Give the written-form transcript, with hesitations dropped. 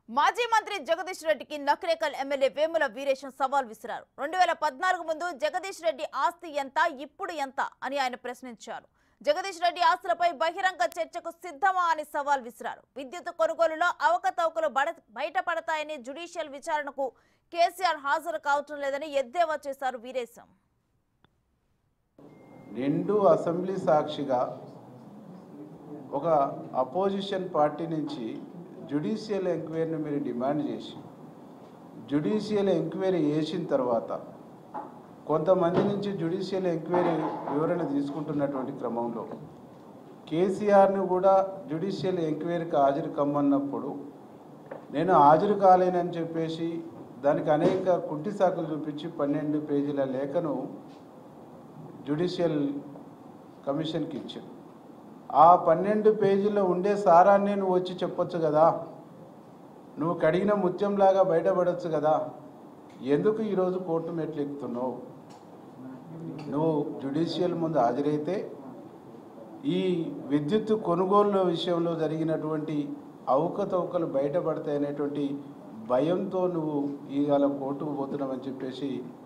మాజీ మంత్రి జగదీష్ రెడ్డికి నకరేకల్ ఎమ్మెల్యే వేముల వీరేశం సవాల్ విసిరారు. 2014 ముందు జగదీష్ రెడ్డి ఆస్తి ఎంత, ఇప్పుడు ఎంత అని ఆయన ప్రశ్నించారు. జగదీష్ రెడ్డి ఆస్తులపై బహిరంగ చర్చకు సిద్ధమా అని సవాల్ విసిరారు. విద్యుత్ కొనుగోలులో అవకతవకలు బయటపడతాయని జ్యుడిషియల్ విచారణకు కేసీఆర్ హాజరు కావటం లేదని ఎద్దేవా చేశారు వీరేశం. నిండు అసెంబ్లీ సాక్షిగా ఒక అపోజిషన్ పార్టీ నుంచి జ్యుడిషియల్ ఎంక్వైరీని మీరు డిమాండ్ చేసి జ్యుడిషియల్ ఎంక్వైరీ చేసిన తర్వాత కొంతమంది నుంచి జ్యుడిషియల్ ఎంక్వైరీ వివరణ తీసుకుంటున్నటువంటి క్రమంలో కేసీఆర్ను కూడా జ్యుడిషియల్ ఎంక్వైరీకి హాజరు కమ్మన్నప్పుడు నేను హాజరు కాలేనని చెప్పేసి దానికి అనేక కుంటి సాకులు చూపించి 12 పేజీల లేఖను జ్యుడిషియల్ కమిషన్కి ఇచ్చాను. ఆ 12 పేజీల్లో ఉండే సారాన్ని నువ్వు వచ్చి చెప్పొచ్చు కదా, నువ్వు కడిగిన ముత్యంలాగా బయటపడవచ్చు కదా, ఎందుకు ఈరోజు కోర్టు మెట్లు ఎక్కుతున్నావు? నువ్వు జ్యుడిషియల్ ముందు హాజరైతే ఈ విద్యుత్ కొనుగోలు విషయంలో జరిగినటువంటి అవకతవకలు బయటపడతాయనేటువంటి భయంతో నువ్వు ఇవాళ కోర్టుకు పోతున్నావని చెప్పేసి